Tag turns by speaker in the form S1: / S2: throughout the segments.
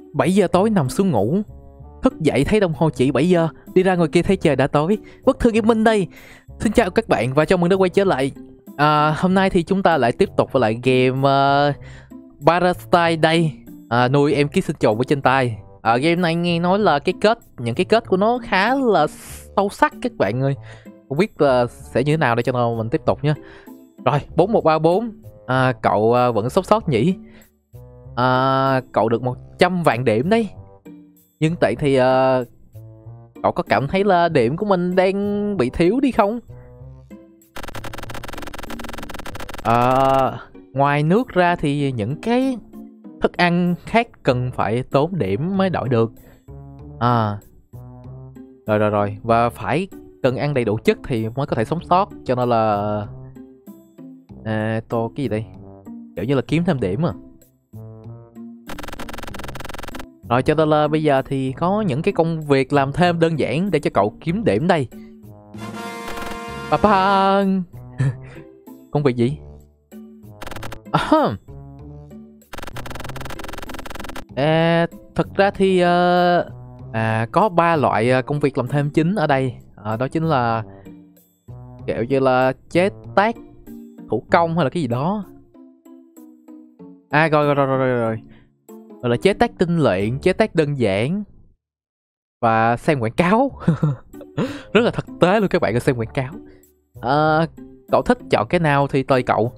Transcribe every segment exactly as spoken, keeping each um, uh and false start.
S1: bảy giờ tối nằm xuống ngủ, thức dậy thấy đồng hồ chỉ bảy giờ, đi ra ngoài kia thấy trời đã tối. Bất Thư Gaming đây. Xin chào các bạn và chào mừng đã quay trở lại. À, hôm nay thì chúng ta lại tiếp tục với lại game uh, Parasite đây. À, nuôi em ký sinh trùng ở trên tay. À, game này nghe nói là cái kết, những cái kết của nó khá là sâu sắc các bạn ơi. Không biết là sẽ như thế nào để cho nên mình tiếp tục nha. Rồi, bốn một ba bốn. À, cậu uh, vẫn sốt sót nhỉ. À, cậu được một trăm vạn điểm đấy. Nhưng tại thì uh, cậu có cảm thấy là điểm của mình đang bị thiếu đi không? À, ngoài nước ra thì những cái thức ăn khác cần phải tốn điểm mới đổi được. À, rồi rồi rồi. Và phải cần ăn đầy đủ chất thì mới có thể sống sót. Cho nên là à, tô cái gì đây? Kiểu như là kiếm thêm điểm à. Rồi cho nên là bây giờ thì có những cái công việc làm thêm đơn giản để cho cậu kiếm điểm đây. Ba ba. Công việc gì? À, à, thật ra thì uh, à, có ba loại công việc làm thêm chính ở đây. À, đó chính là kiểu như là chế tác thủ công hay là cái gì đó. À rồi rồi rồi rồi rồi. rồi. Gọi là chế tác tinh luyện, chế tác đơn giản và xem quảng cáo. Rất là thực tế luôn các bạn ơi, xem quảng cáo. À, cậu thích chọn cái nào thì tùy cậu.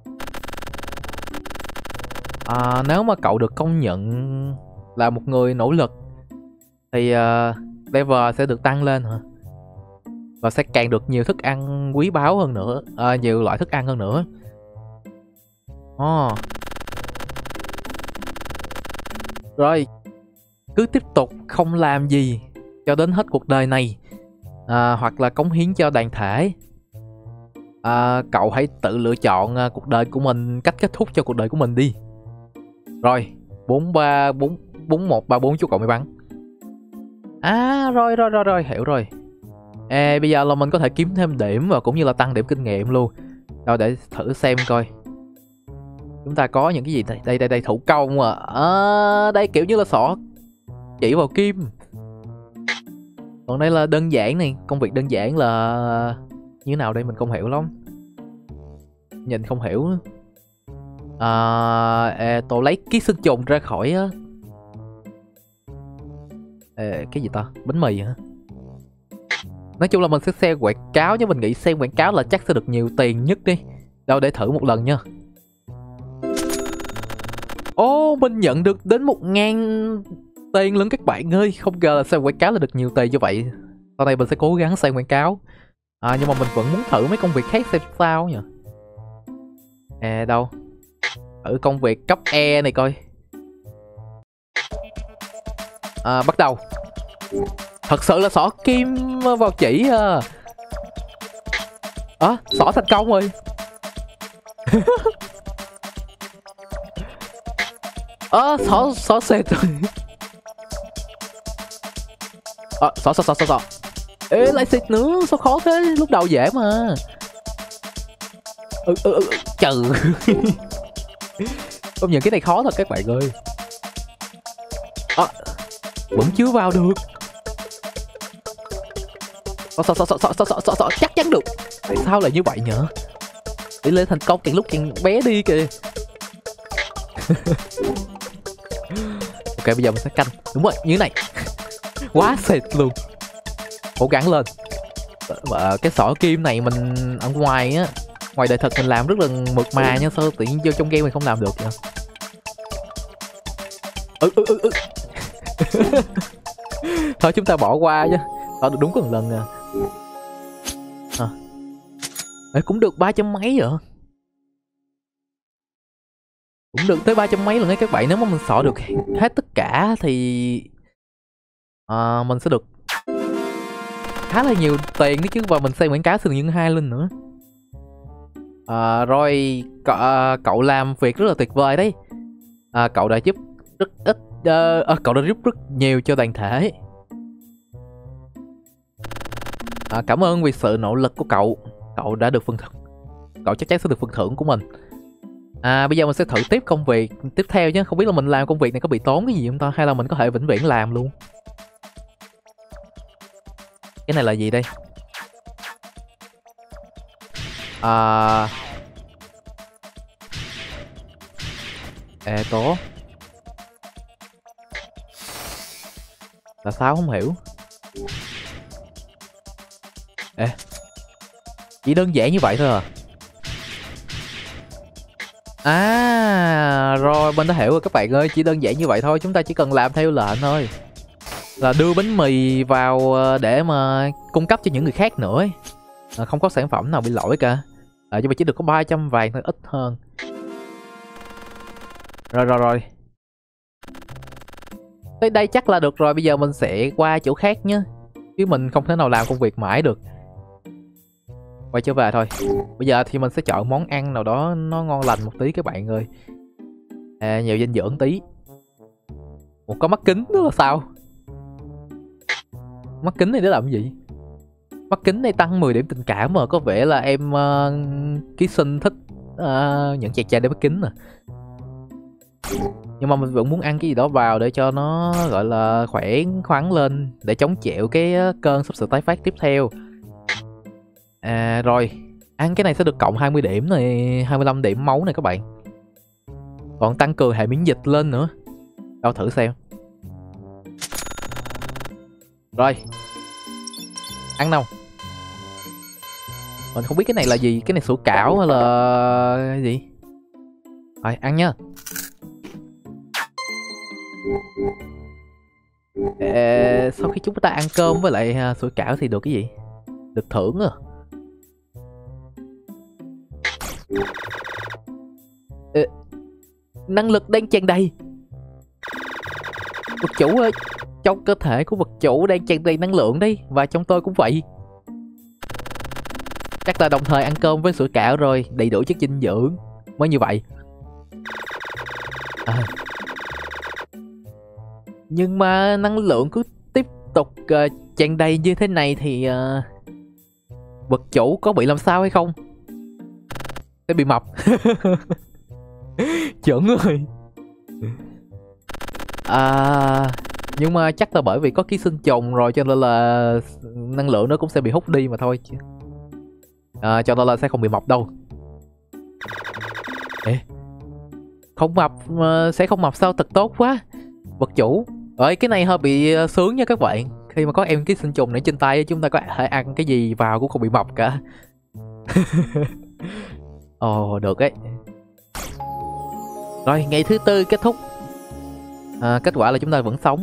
S1: À, nếu mà cậu được công nhận là một người nỗ lực thì uh, level sẽ được tăng lên hả? Và sẽ càng được nhiều thức ăn quý báu hơn nữa, à, nhiều loại thức ăn hơn nữa. Oh. Rồi, cứ tiếp tục không làm gì cho đến hết cuộc đời này, à, hoặc là cống hiến cho đoàn thể. À, cậu hãy tự lựa chọn uh, cuộc đời của mình, cách kết thúc cho cuộc đời của mình đi. Rồi, bốn ba bốn bốn một ba bốn chú cậu mới bắn. À rồi rồi rồi rồi, hiểu rồi. À, bây giờ là mình có thể kiếm thêm điểm và cũng như là tăng điểm kinh nghiệm luôn. Rồi để thử xem coi. Chúng ta có những cái gì đây? Đây đây đây, thủ công à. À, đây kiểu như là xỏ chỉ vào kim. Còn đây là đơn giản này, công việc đơn giản là như thế nào đây mình không hiểu lắm. Nhìn không hiểu. À, à, tôi lấy ký sinh trùng ra khỏi á. À, cái gì ta? Bánh mì hả? Nói chung là mình sẽ xem quảng cáo, chứ mình nghĩ xem quảng cáo là chắc sẽ được nhiều tiền nhất đi. Đâu để thử một lần nha. Ô, oh, mình nhận được đến một ngàn tiền luôn các bạn ơi. Không ngờ là xem quảng cáo là được nhiều tiền như vậy. Sau này mình sẽ cố gắng xem quảng cáo. À, nhưng mà mình vẫn muốn thử mấy công việc khác xem sao nhỉ. À đâu? Thử công việc cấp E này coi. À, bắt đầu. Thật sự là xỏ kim vào chỉ à. À, xỏ thành công rồi. Ờ, à, xỏ, xỏ xẹt rồi. Ờ, à, xỏ, xỏ, xỏ, xỏ, xỏ. Ê, lại xịt nữa, sao khó thế, lúc đầu dễ mà. Ừ, ừ, ừ, trừ. Công nhận cái này khó thật các bạn ơi. À, vẫn chưa vào được. Xỏ, xỏ, xỏ, xỏ, xỏ, xỏ, xỏ, xỏ, chắc chắn được. Tại sao lại như vậy nhở? Tỷ lệ thành công càng lúc càng bé đi kìa. Ok, bây giờ mình sẽ canh. Đúng rồi, như thế này. Quá xịt luôn. Cố gắng lên. Và cái xỏ kim này mình ở ngoài á, ngoài đời thật mình làm rất là mượt mà nha. Sao tự nhiên vô trong game mình không làm được vậy? Ừ ừ ừ ừ. Thôi chúng ta bỏ qua chứ. Tao được đúng có một lần à. À. Ê, cũng được ba trăm mấy vậy. Cũng được tới ba trăm mấy lần ấy các bạn. Nếu mà mình xỏ được hết tất cả thì à, mình sẽ được khá là nhiều tiền đấy chứ. Và mình xem quảng cáo sẽ được nhân hai lên nữa. À, rồi cậu, à, cậu làm việc rất là tuyệt vời đấy. À, cậu đã giúp rất ít uh, à, cậu đã giúp rất nhiều cho đoàn thể. À, cảm ơn vì sự nỗ lực của cậu. Cậu đã được phần thưởng. Cậu chắc chắn sẽ được phần thưởng của mình. À bây giờ mình sẽ thử tiếp công việc tiếp theo chứ. Không biết là mình làm công việc này có bị tốn cái gì không ta, hay là mình có thể vĩnh viễn làm luôn. Cái này là gì đây? À... Ê tố. Là sao không hiểu. Ê, chỉ đơn giản như vậy thôi à? À rồi mình đã hiểu rồi các bạn ơi, chỉ đơn giản như vậy thôi, chúng ta chỉ cần làm theo lệnh thôi, là đưa bánh mì vào để mà cung cấp cho những người khác nữa ấy. À, không có sản phẩm nào bị lỗi cả. À, nhưng mà chỉ được có ba trăm vàng thôi, ít hơn. Rồi rồi rồi, tới đây chắc là được rồi. Bây giờ mình sẽ qua chỗ khác nhé, chứ mình không thể nào làm công việc mãi được. Quay trở về thôi. Bây giờ thì mình sẽ chọn món ăn nào đó nó ngon lành một tí các bạn ơi. À, nhiều dinh dưỡng tí. Ủa, có mắt kính nữa là sao? Mắt kính này để làm gì? Mắt kính này tăng mười điểm tình cảm mà. Có vẻ là em uh, ký sinh thích uh, những chàng trai đeo mắt kính à. Nhưng mà mình vẫn muốn ăn cái gì đó vào để cho nó gọi là khỏe khoắn lên, để chống chịu cái cơn sắp sửa tái phát tiếp theo. À rồi, ăn cái này sẽ được cộng hai mươi điểm này, hai mươi lăm điểm máu này các bạn. Còn tăng cường hệ miễn dịch lên nữa. Đâu thử xem. Rồi, ăn nào. Mình không biết cái này là gì, cái này sủi cảo hay là cái gì. Rồi, ăn nha. Ê, sau khi chúng ta ăn cơm với lại sủi cảo thì được cái gì? Được thưởng à? Ê, năng lực đang tràn đầy. Vật chủ ơi, trong cơ thể của vật chủ đang tràn đầy năng lượng đấy, và trong tôi cũng vậy. Chắc là đồng thời ăn cơm với sủi cảo rồi, đầy đủ chất dinh dưỡng mới như vậy. À. Nhưng mà năng lượng cứ tiếp tục uh, tràn đầy như thế này thì uh, vật chủ có bị làm sao hay không? Sẽ bị mập. Chuẩn rồi. À, nhưng mà chắc là bởi vì có ký sinh trùng rồi cho nên là năng lượng nó cũng sẽ bị hút đi mà thôi. À, cho nên là sẽ không bị mập đâu. Ê, không mập sẽ không mập sao, thật tốt quá. Vật chủ ơi, cái này hơi bị sướng nha các bạn. Khi mà có em ký sinh trùng này trên tay, chúng ta có thể ăn cái gì vào cũng không bị mập cả. Ồ, oh, được ấy. Rồi, ngày thứ tư kết thúc. À, kết quả là chúng ta vẫn sống.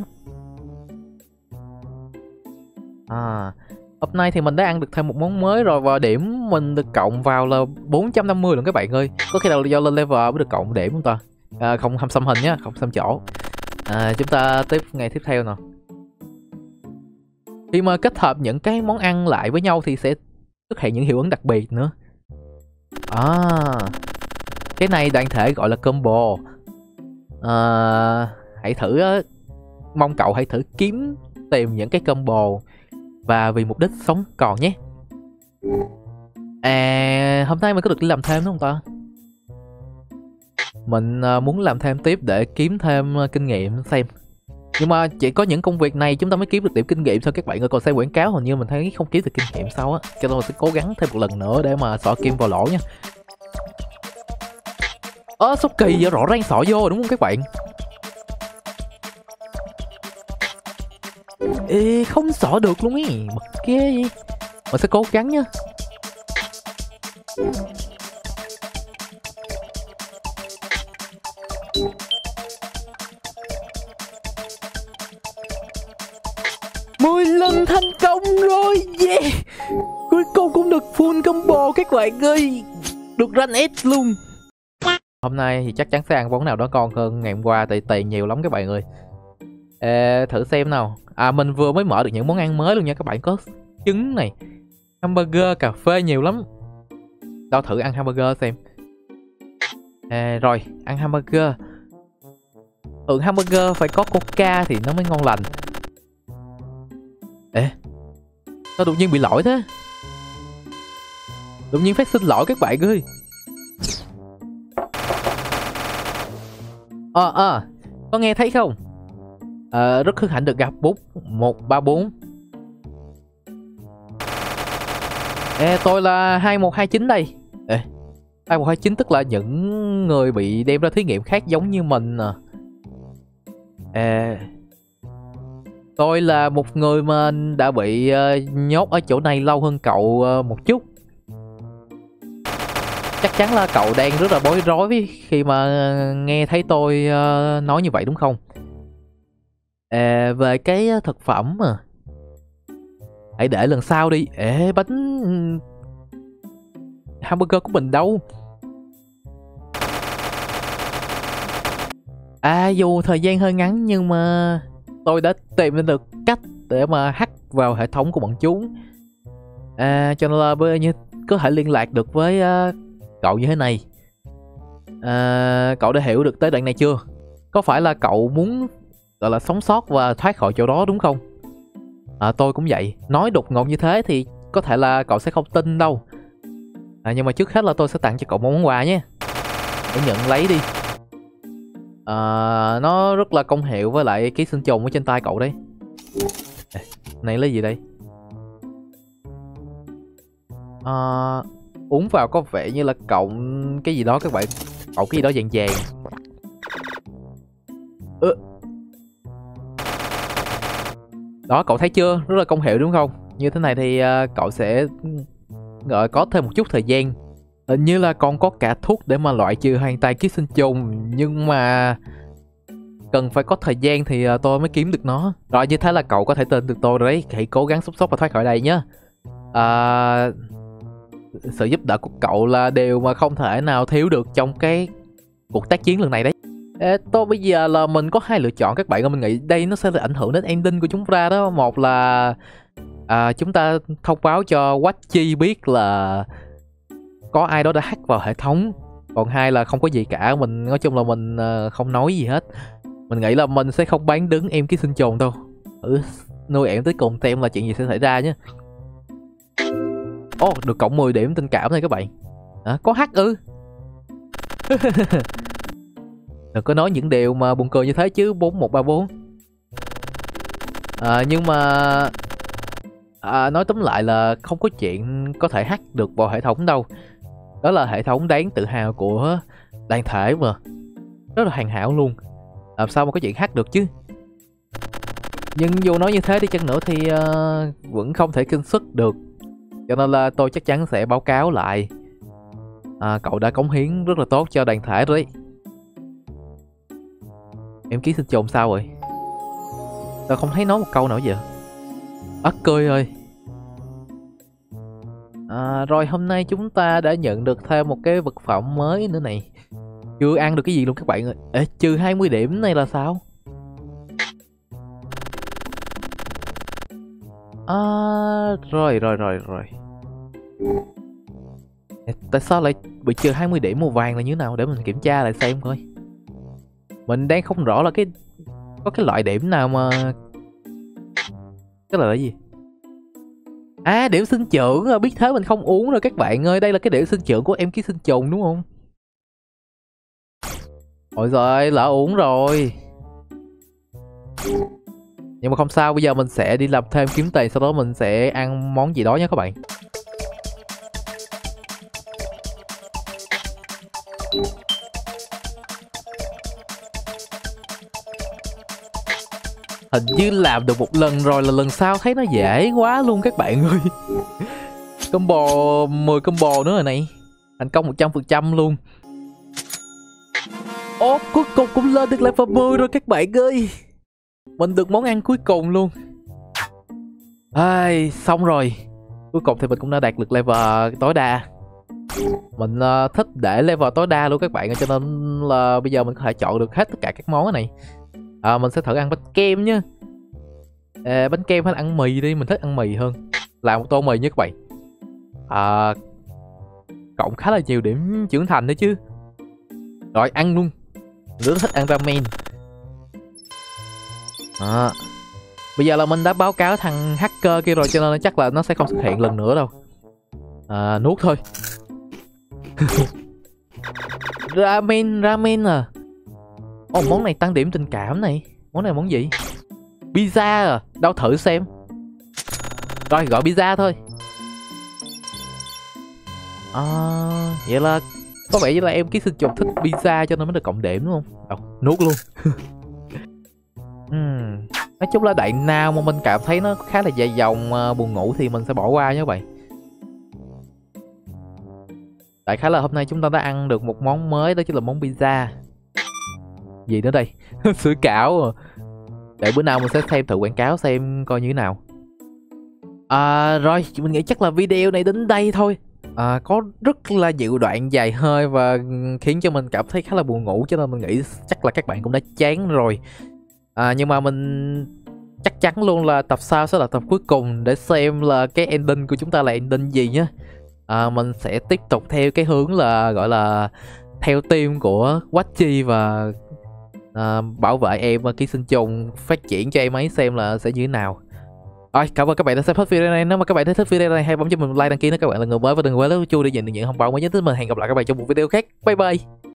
S1: À, hôm nay thì mình đã ăn được thêm một món mới rồi, và điểm mình được cộng vào là bốn trăm năm mươi luôn các bạn ơi. Có khi nào do lên level mới được cộng điểm không ta? À, không không xăm hình nhá, không xăm chỗ. À, chúng ta tiếp ngày tiếp theo nào. Khi mà kết hợp những cái món ăn lại với nhau thì sẽ xuất hiện những hiệu ứng đặc biệt nữa. À, cái này đoàn thể gọi là combo. À, hãy thử, mong cậu hãy thử kiếm tìm những cái combo và vì mục đích sống còn nhé. À, hôm nay mình có được đi làm thêm đúng không ta? Mình muốn làm thêm tiếp để kiếm thêm kinh nghiệm xem. Nhưng mà chỉ có những công việc này chúng ta mới kiếm được điểm kinh nghiệm thôi các bạn ơi. Còn xem quảng cáo hình như mình thấy không kiếm được kinh nghiệm sau á. Cho nên mình sẽ cố gắng thêm một lần nữa để mà xỏ kim vào lỗ nha. Ơ, số kỳ vậy, rõ ràng xỏ vô rồi đúng không các bạn? Ê, không xỏ được luôn ý, bật ghê vậy. Mình sẽ cố gắng nha. mười lần thành công rồi, yeah. Cuối cùng cũng được full combo các bạn ơi. Được rank S luôn. Hôm nay thì chắc chắn sẽ ăn món nào đó ngon hơn ngày hôm qua, tại tiền nhiều lắm các bạn ơi. Ê, thử xem nào. À, mình vừa mới mở được những món ăn mới luôn nha các bạn. Có trứng này, hamburger, cà phê, nhiều lắm. Đâu thử ăn hamburger xem. À, rồi, ăn hamburger. Ừ, hamburger phải có coca thì nó mới ngon lành. Ê, sao đột nhiên bị lỗi thế? Đột nhiên phát sinh lỗi các bạn ơi. Ờ ờ có nghe thấy không? Ờ, rất hân hạnh được gặp Bút một ba bốn. Ê, tôi là hai một hai chín đây. Ê, hai một hai chín tức là những người bị đem ra thí nghiệm khác giống như mình à. Ê, tôi là một người mà đã bị uh, nhốt ở chỗ này lâu hơn cậu uh, một chút. Chắc chắn là cậu đang rất là bối rối khi mà nghe thấy tôi uh, nói như vậy đúng không? À, về cái thực phẩm mà hãy để lần sau đi. Ê, bánh hamburger của mình đâu? À, dù thời gian hơi ngắn nhưng mà tôi đã tìm ra được cách để mà hack vào hệ thống của bọn chúng. À, cho nên là bây giờ có thể liên lạc được với uh, cậu như thế này. À, cậu đã hiểu được tới đoạn này chưa? Có phải là cậu muốn gọi là sống sót và thoát khỏi chỗ đó đúng không? À, tôi cũng vậy. Nói đột ngột như thế thì có thể là cậu sẽ không tin đâu. À, nhưng mà trước hết là tôi sẽ tặng cho cậu một món quà nhé. Hãy nhận lấy đi. À, nó rất là công hiệu với lại ký sinh trùng ở trên tay cậu đấy. À, này là gì đây? À, uống vào có vẻ như là cộng cái gì đó các bạn. Cộng cái gì đó vàng vàng. Ừ. Đó, cậu thấy chưa? Rất là công hiệu đúng không? Như thế này thì uh, cậu sẽ gọi có thêm một chút thời gian. Hình như là còn có cả thuốc để mà loại trừ hoàn toàn ký sinh trùng. Nhưng mà cần phải có thời gian thì uh, tôi mới kiếm được nó. Rồi, như thế là cậu có thể tin được tôi rồi đấy. Hãy cố gắng sống sót và thoát khỏi đây nhé. uh, Sự giúp đỡ của cậu là điều mà không thể nào thiếu được trong cái cuộc tác chiến lần này đấy. Ê, tôi bây giờ là mình có hai lựa chọn các bạn ơi. Mình nghĩ đây nó sẽ là ảnh hưởng đến ending của chúng ta đó. Một là à, chúng ta thông báo cho Watchi biết là có ai đó đã hack vào hệ thống. Còn hai là không có gì cả. Mình nói chung là mình uh, không nói gì hết. Mình nghĩ là mình sẽ không bán đứng em ký sinh trùng đâu. Ừ, nuôi em tới cùng xem là chuyện gì sẽ xảy ra nhé. Ồ, oh, được cộng mười điểm tình cảm này các bạn. À, có hack ư? Đừng có nói những điều mà buồn cười như thế chứ. Bốn một ba bốn. À, nhưng mà à, nói tóm lại là không có chuyện có thể hack được vào hệ thống đâu. Đó là hệ thống đáng tự hào của đoàn thể mà. Rất là hoàn hảo luôn. Làm sao mà có chuyện hack được chứ. Nhưng dù nói như thế đi chăng nữa thì uh, vẫn không thể kinh sức được. Cho nên là tôi chắc chắn sẽ báo cáo lại. À, cậu đã cống hiến rất là tốt cho đoàn thể rồi đấy. Em ký sinh trùng sao rồi? Tao không thấy nói một câu nào vậy. Ất cười ơi. À, rồi hôm nay chúng ta đã nhận được thêm một cái vật phẩm mới nữa này. Chưa ăn được cái gì luôn các bạn ơi. Ê, trừ hai mươi điểm này là sao? À, rồi rồi rồi rồi. Tại sao lại bị trừ hai mươi điểm màu vàng là như thế nào? Để mình kiểm tra lại xem coi. Mình đang không rõ là cái có cái loại điểm nào mà cái là cái gì. À, điểm sinh trưởng. Biết thế mình không uống rồi các bạn ơi. Đây là cái điểm sinh trưởng của em ký sinh trùng đúng không? Ôi giời, lỡ uống rồi. Nhưng mà không sao, bây giờ mình sẽ đi làm thêm kiếm tiền. Sau đó mình sẽ ăn món gì đó nhé các bạn. Hình như làm được một lần rồi, là lần sau thấy nó dễ quá luôn các bạn ơi. Combo mười combo nữa rồi này. Thành công một trăm phần trăm luôn. Ô, cuối cùng cũng lên được level mười rồi các bạn ơi. Mình được món ăn cuối cùng luôn. Ai, xong rồi. Cuối cùng thì mình cũng đã đạt được level tối đa. Mình uh, thích để level tối đa luôn các bạn ơi. Cho nên là bây giờ mình có thể chọn được hết tất cả các món này. À, mình sẽ thử ăn bánh kem nhá. À, bánh kem hay là ăn mì đi. Mình thích ăn mì hơn. Làm một tô mì nhé các bạn. À, cộng khá là nhiều điểm trưởng thành đấy chứ. Rồi ăn luôn. Rất thích ăn ramen. À, bây giờ là mình đã báo cáo thằng hacker kia rồi. Cho nên chắc là nó sẽ không xuất hiện lần nữa đâu. À, nuốt thôi. Ramen, ramen à. Ồ, món này tăng điểm tình cảm này. Món này là món gì? Pizza à? Đâu thử xem. Rồi gọi pizza thôi. À, vậy là có vẻ như là em ký sinh trùng thích pizza cho nên mới được cộng điểm đúng không? Đâu, nuốt luôn. uhm. Nói chung là đoạn nào mà mình cảm thấy nó khá là dài dòng, uh, buồn ngủ thì mình sẽ bỏ qua nha các bạn. Đại khái là hôm nay chúng ta đã ăn được một món mới, đó chính là món pizza. Gì nữa đây? Sủi cảo à. Để bữa nào mình sẽ xem thử quảng cáo xem coi như thế nào. À, rồi mình nghĩ chắc là video này đến đây thôi. À, có rất là nhiều đoạn dài hơi và khiến cho mình cảm thấy khá là buồn ngủ, cho nên mình nghĩ chắc là các bạn cũng đã chán rồi. À, nhưng mà mình chắc chắn luôn là tập sau sẽ là tập cuối cùng để xem là cái ending của chúng ta là ending gì nhé. À, mình sẽ tiếp tục theo cái hướng là gọi là theo team của Watchi và à, bảo vệ em ký sinh trùng, phát triển cho em ấy xem là sẽ như thế nào. Rồi, cảm ơn các bạn đã xem hết video này. Nếu mà các bạn thấy thích video này, hãy bấm cho mình like, đăng ký nếu các bạn là người mới, và đừng quên bấm chuông để nhận được những thông báo mới nhất. Mình hẹn gặp lại các bạn trong một video khác. Bye bye.